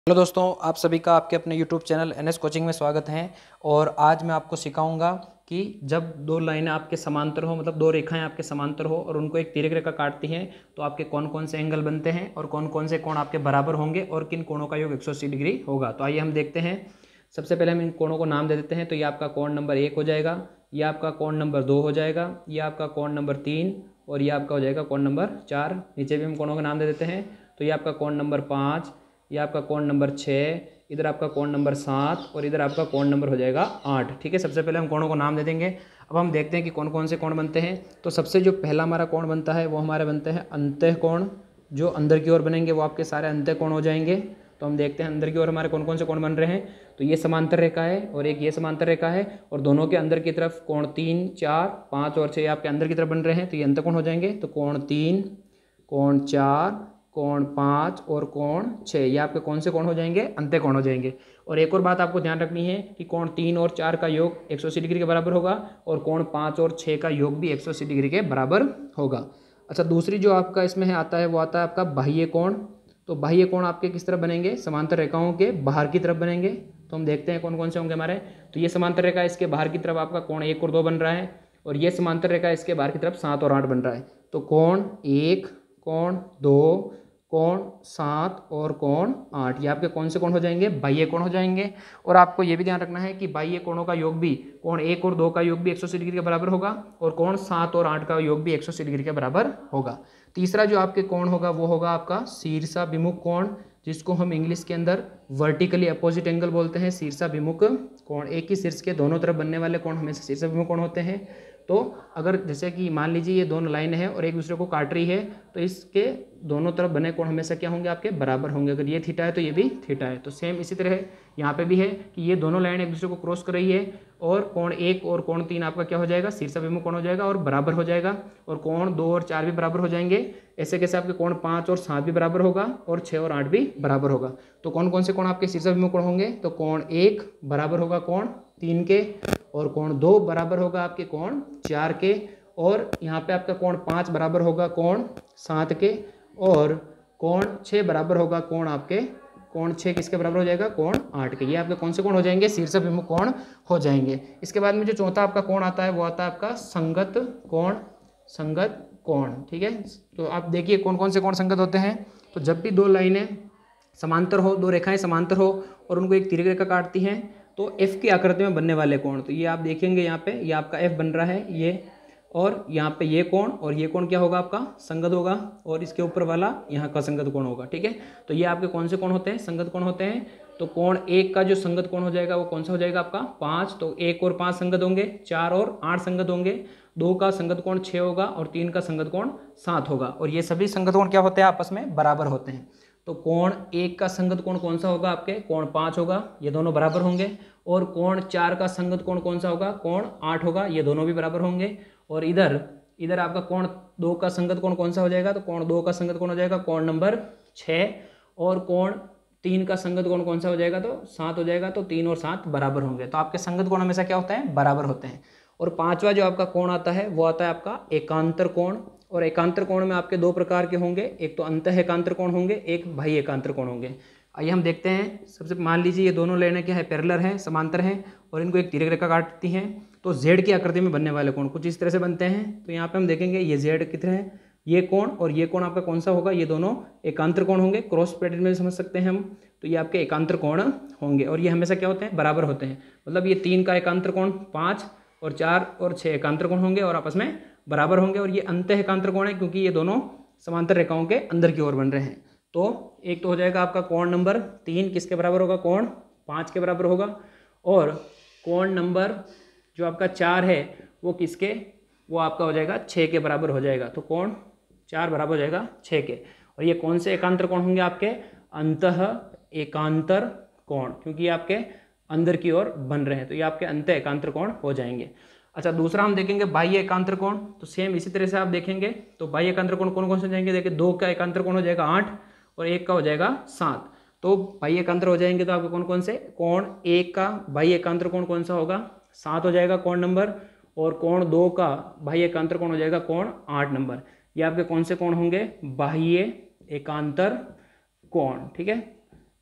Hello दोस्तों, आप सभी का आपके अपने YouTube चैनल NS कोचिंग में स्वागत है। और आज मैं आपको सिखाऊंगा कि जब दो लाइनें आपके समांतर हो, मतलब दो रेखाएं आपके समांतर हो और उनको एक तिर्यक रेखा काटती हैं, तो आपके कौन कौन से एंगल बनते हैं और कौन कौन से कोण आपके बराबर होंगे और किन कोणों का योग 180 डिग्री होगा। तो आइए हम देखते हैं। सबसे पहले हम इन कोणों को नाम दे देते हैं। तो ये आपका कोण नंबर 1 हो जाएगा, ये आपका कोण नंबर 2 हो जाएगा, ये आपका कोण नंबर 3 और ये आपका हो जाएगा कोण नंबर 4। नीचे भी हम कोणों का नाम दे देते हैं। तो ये आपका कोण नंबर 5, ये आपका कोण नंबर 6, इधर आपका कोण नंबर 7 और इधर आपका कोण नंबर हो जाएगा 8। ठीक है, सबसे पहले हम कोणों को नाम दे देंगे। अब हम देखते हैं कि कौन कौन से कोण बनते हैं। तो सबसे जो पहला हमारा कोण बनता है वो हमारे बनते हैं अंतः कोण। जो अंदर की ओर बनेंगे वो आपके सारे अंतः कोण हो जाएंगे। तो हम देखते हैं अंदर की ओर हमारे कौन कौन से कोण बन रहे हैं। तो ये समांतर रेखा है और एक ये समांतर रेखा है और दोनों के अंदर की तरफ कोण 3, 4, 5 और 6 आपके अंदर की तरफ बन रहे हैं। तो ये अंतः कोण हो जाएंगे। तो कोण 3, कोण 4, कोण 5 और कोण 6, ये आपके कौन से कोण हो जाएंगे? अंत्य कोण हो जाएंगे। और एक और बात आपको ध्यान रखनी है कि कोण 3 और 4 का योग 180 डिग्री के बराबर होगा और कोण 5 और 6 का योग भी 180 डिग्री के बराबर होगा। अच्छा, दूसरी जो आपका इसमें है आता है वो आता है आपका बाह्य कोण। तो बाह्य कोण आपके किस तरफ बनेंगे? समांतर रेखाओं के बाहर की तरफ बनेंगे। तो हम देखते हैं कौन कौन से होंगे हमारे। तो ये समांतर रेखा इसके बाहर की तरफ आपका कोण 1 और 2 बन रहा है और ये समांतर रेखा इसके बाहर की तरफ 7 और 8 बन रहा है। तो कोण 1, कोण 2, कोण 7 और कोण 8, ये आपके कौन से कोण हो जाएंगे? बाह्य कोण हो जाएंगे। और आपको ये भी ध्यान रखना है कि बाह्य कोणों का योग भी कोण 1 और 2 का योग भी 180 डिग्री के बराबर होगा और कोण 7 और 8 का योग भी 180 डिग्री के बराबर होगा। तीसरा जो आपके कोण होगा वो होगा आपका शीर्षाभिमुख कोण, जिसको हम इंग्लिश के अंदर वर्टिकली अपोजिट एंगल बोलते हैं। शीर्षाभिमुख कोण, एक ही शीर्ष के दोनों तरफ बनने वाले कोण हमेशा शीर्षाभिमुख कोण होते हैं। तो अगर जैसे कि मान लीजिए ये दोनों लाइन है और एक दूसरे को काट रही है, तो इसके दोनों तरफ बने कोण हमेशा क्या होंगे? आपके बराबर होंगे। अगर ये थीटा है तो ये भी थीटा है। तो सेम इसी तरह यहाँ पे भी है कि ये दोनों लाइन एक दूसरे को क्रॉस कर रही है और कोण 1 और कोण 3 आपका क्या हो जाएगा? शीर्षाभिमुख कोण हो जाएगा और बराबर हो जाएगा। और कोण 2 और 4 भी बराबर हो जाएंगे। ऐसे कैसे आपके कोण 5 और 7 भी बराबर होगा और 6 और 8 भी बराबर होगा। तो कौन कौन से कोण आपके शीर्षाभिमुख कोण होंगे? तो कोण 1 बराबर होगा कोण 3 के और कोण 2 बराबर होगा आपके कोण 4 के और यहाँ पे आपका कोण 5 बराबर होगा कोण 7 के और कोण 6 बराबर होगा कोण आपके कोण 6 किसके बराबर हो जाएगा? कोण 8 के। ये आपके कौन से कोण हो जाएंगे? शीर्षाभिमुख कोण हो जाएंगे। इसके बाद में जो चौथा आपका कोण आता है वो आता है आपका संगत कोण। संगत कोण, ठीक है। तो आप देखिए कौन कौन से कोण संगत होते हैं। तो जब भी दो लाइनें समांतर हो, दो रेखाएं समांतर हो और उनको एक तिर्यक रेखा काटती हैं, तो एफ की आकृति में बनने वाले कोण, तो ये आप देखेंगे यहाँ पे, ये आपका एफ बन रहा है ये, और यहाँ पे ये कोण और ये कोण क्या होगा? आपका संगत होगा और इसके ऊपर वाला यहाँ का संगत कोण होगा। ठीक है, तो ये आपके कौन से कोण होते हैं? संगत कोण होते हैं। तो कोण 1 का जो संगत कोण हो जाएगा वो कौन सा हो जाएगा? आपका 5। तो 1 और 5 संगत होंगे, 4 और 8 संगत होंगे, 2 का संगत कोण 6 होगा और 3 का संगत कोण 7 होगा। और ये सभी संगत कोण क्या होते हैं? आपस में बराबर होते हैं। तो कोण 1 का संगत कोण कौन सा होगा? आपके कोण 5 होगा, ये दोनों बराबर होंगे। और कोण 4 का संगत कोण कौन सा होगा? कोण 8 होगा, ये दोनों भी बराबर होंगे। और इधर इधर आपका कोण 2 का संगत कोण कौन सा हो जाएगा? तो कोण 2 का संगत कोण हो जाएगा कोण नंबर 6 और कोण 3 का संगत कोण कौन सा हो जाएगा? तो 7 हो जाएगा। तो 3 और 7 बराबर होंगे। तो आपके संगत कोण हमेशा क्या होते हैं? बराबर होते हैं। और पांचवा जो आपका कोण आता है वो आता है आपका एकांतर कोण। और एकांतर कोण में आपके दो प्रकार के होंगे, एक तो अंतः एकांतर कोण होंगे, एक बाह्य एकांतर कोण होंगे। आइए हम देखते हैं। सबसे मान लीजिए ये दोनों लाइनें क्या है? पैरेलल हैं, समांतर हैं और इनको एक तिर्यक रेखा काटती हैं। तो जेड की आकृति में बनने वाले कोण कुछ इस तरह से बनते हैं। तो यहाँ पे हम देखेंगे ये जेड कितने हैं, ये कोण और ये कोण आपका कौन सा होगा? ये दोनों एकांतर कोण होंगे। क्रॉस पेटेड में समझ सकते हैं हम। तो ये आपके एकांतर कोण होंगे और ये हमेशा क्या होते हैं? बराबर होते हैं। मतलब ये 3 का एकांतर कोण 5 और 4 और 6 एकांतर कोण होंगे और आपस में बराबर होंगे। और ये अंतः एकांतर कोण है क्योंकि ये दोनों समांतर रेखाओं के अंदर की ओर बन रहे हैं। तो एक तो हो जाएगा आपका कोण नंबर 3 किसके बराबर होगा? कोण 5 के बराबर होगा। और कोण नंबर जो आपका 4 है वो किसके? वो आपका हो जाएगा 6 के बराबर हो जाएगा। तो कोण 4 बराबर हो जाएगा 6 के। और ये कौन से एकांतर कोण होंगे? आपके अंतः एकांतर कोण, क्योंकि ये आपके अंदर की ओर बन रहे हैं। तो ये आपके अंतः एकांतर कोण हो जाएंगे। अच्छा, दूसरा हम देखेंगे बाह्य एकांतर कोण। तो सेम इसी तरह से आप देखेंगे। तो बाह्य एकांतर कोण कौन कौन से जाएंगे? देखिए 2 का एकांतर कोण हो जाएगा 8 और 1 का हो जाएगा 7। तो बाह्य एकांतर हो जाएंगे। तो आपके कौन कौन से? कोण 1 का बाह्य एकांतर कोण कौन सा होगा? 7 हो जाएगा कोण नंबर। और कोण 2 का बाह्य एकांतर कोण हो जाएगा कोण 8 नंबर। ये आपके कौन से कोण होंगे? बाह्य एकांतर कोण। ठीक है,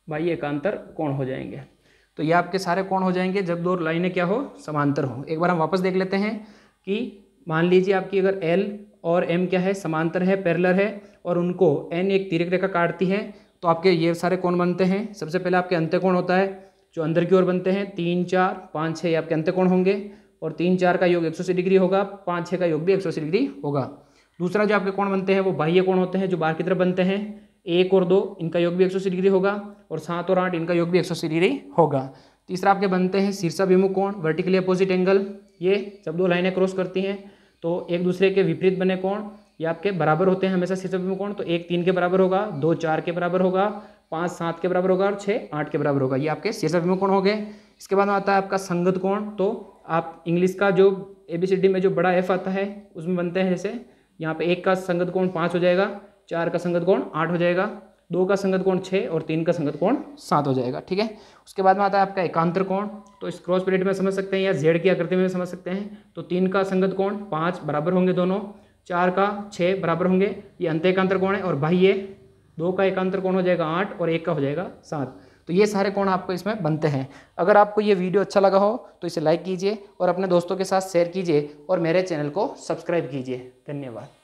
बाह्य एकांतर कोण हो जाएंगे। तो ये आपके सारे कोण हो जाएंगे जब दो लाइनें क्या हो, समांतर हो। एक बार हम वापस देख लेते हैं कि मान लीजिए आपकी अगर L और M क्या है, समांतर है, पैरेलल है, और उनको N एक तिर्यक रेखा काटती है, तो आपके ये सारे कोण बनते हैं। सबसे पहले आपके अंत्यकोण होता है जो अंदर की ओर बनते हैं, 3 4 5 6 ये आपके अंत्यकोण होंगे, और 3 4 का योग 180 डिग्री होगा, 5 6 का योग भी 180 डिग्री होगा। दूसरा जो आपके कोण बनते हैं वो बाह्य कोण होते हैं जो बाहर की तरफ बनते हैं, 1 और 2 इनका योग भी 180 डिग्री होगा, और 7 और 8 इनका योग भी 180 डिग्री होगा। तीसरा आपके बनते हैं शीर्षाभिमुख कोण, वर्टिकली अपोजिट एंगल। ये जब दो लाइनें क्रॉस करती हैं तो एक दूसरे के विपरीत बने कोण ये आपके बराबर होते हैं हमेशा शीर्षाभिमुख कोण। तो 1 3 के बराबर होगा, 2 4 के बराबर होगा, 5 7 के बराबर होगा, और 6 8 के बराबर होगा। ये आपके शीर्षाभिमुख कोण हो गए। इसके बाद में आता है आपका संगत कोण। तो आप इंग्लिश का जो ABCD में जो बड़ा F आता है उसमें बनते हैं, जैसे यहाँ पे 1 का संगत कोण 5 हो जाएगा, 4 का संगत कोण 8 हो जाएगा, 2 का संगत कोण 6 और 3 का संगत कोण 7 हो जाएगा। ठीक है। उसके बाद में आता है आपका एकांतर कोण। तो इस क्रॉस पीरियड में समझ सकते हैं या जेड की आकृति में समझ सकते हैं। तो 3 का संगत कोण 5 बराबर होंगे दोनों, 4 का 6 बराबर होंगे, ये अंत एकांतर कोण है। और बाह्य 2 का एकांतर कोण हो जाएगा 8 और 1 का हो जाएगा 7। तो ये सारे कोण आपको इसमें बनते हैं। अगर आपको ये वीडियो अच्छा लगा हो तो इसे लाइक कीजिए और अपने दोस्तों के साथ शेयर कीजिए और मेरे चैनल को सब्सक्राइब कीजिए। धन्यवाद।